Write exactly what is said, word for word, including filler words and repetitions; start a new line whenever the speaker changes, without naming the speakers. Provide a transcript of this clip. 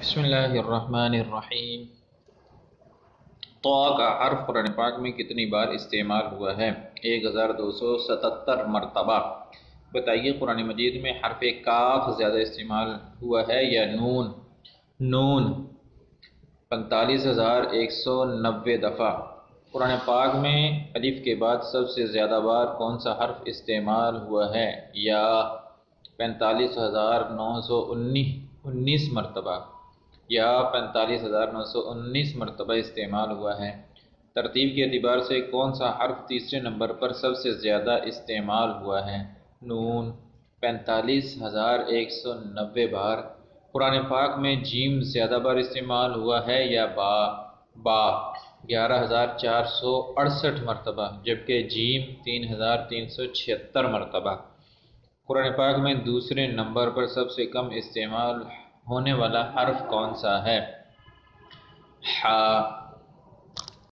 بسم اللہ الرحمن الرحیم۔ طا کا حرف قرآن پاک میں کتنی بار استعمال ہوا ہے؟ ایک ہزار دو سو ستتر مرتبہ۔ بتائیے قرآن مجید میں حرف کاف زیادہ استعمال ہوا ہے یا نون؟ نون پینتالیس ہزار ایک سو نوے دفعہ۔ قرآن پاک میں الف کے بعد سب سے زیادہ بار کون سا حرف استعمال ہوا ہے؟ یا پینتالیس ہزار نو سو انیس مرتبہ یا پینتالیس ہزار نو سو انیس مرتبہ استعمال ہوا ہے۔ ترتیب کے اعتبار سے کون سا حرف تیسرے نمبر پر سب سے زیادہ استعمال ہوا ہے؟ نون پینتالیس ہزار ایک سو نوے بار۔ قرآن پاک میں جیم زیادہ بار استعمال ہوا ہے یا با؟ با گیارہ ہزار چار سو اڑسٹھ مرتبہ، جبکہ جیم تین ہزار تین سو چھہتر مرتبہ۔ قرآن پاک میں دوسرے نمبر پر سب سے کم استعمال ہونے والا حرف کون سا ہے؟ حا